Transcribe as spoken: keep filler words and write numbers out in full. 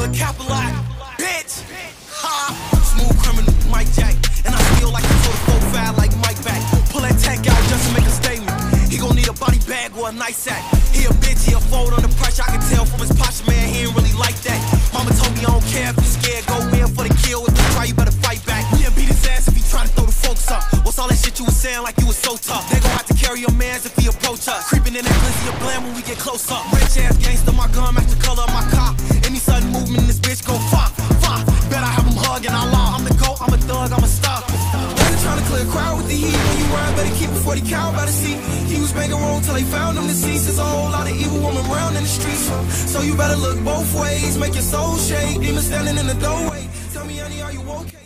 but cap a lot, bitch. Ha! Smooth criminal, Mike Jack, and I feel like he told a four five like Mike back. Pull that tank out just to make a statement. He gon' need a body bag or a nice sack. He a bitch, he a fold under pressure. I can tell from his posture, man, he ain't really like that. Mama told me I don't care if you scared, go in for the kill. If you try, you better fight back. Yeah, beat his ass if he try to throw the folks up. What's all that shit you was saying like you was so tough? They gon' have to carry your mans if he approach us. Creeping in that glizzy of blam when we get close up. Rich ass gangster, my gun match the color of my car. Any sudden movement in this bitch go fuck, fuck. Bet I have him hugging, I law. I'm the GOAT, I'm a thug, I'm a star. They trying to clear a crowd with the heat. When you ride, better keep it forty cal by the seat. He was banging wrong till they found him deceased. There's a whole lot of evil women around in the streets. So you better look both ways, make your soul shake. Demons standing in the doorway. Tell me, honey, are you okay?